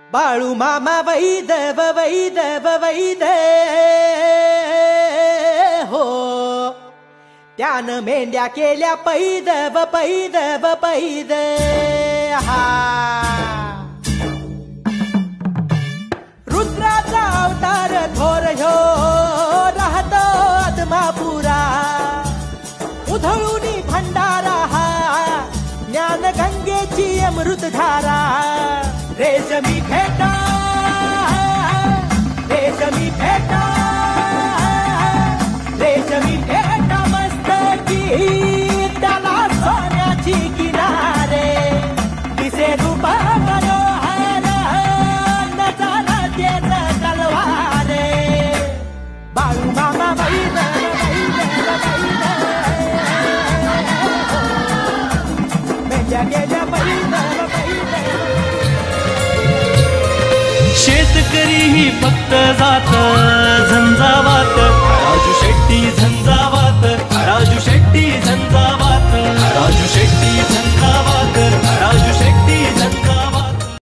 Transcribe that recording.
बाळू मामा वैदव वैदव वैद हो, त्यानं मेंढ्या केल्या पैदव पैदव पैद. हा रुद्राचा अवतार थोर ह्यो राहतो आत्मापुरा, उधळूनी भंडारा हा ज्ञान गंगेची अमृतधारा. रेशमी फेटा रेशमी फेटा रेशमी फेटा मस्तकी, त्याला सोन्याची किनारे, दिसे रूप मनोहर नजारा त्याचा तलवारे. बाळू मामा वैद मेंढ्या गेल्या वैद. शेतकरी ही फक्त जात